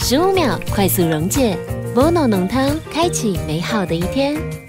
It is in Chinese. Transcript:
15秒快速溶解，Vono 浓汤开启美好的一天。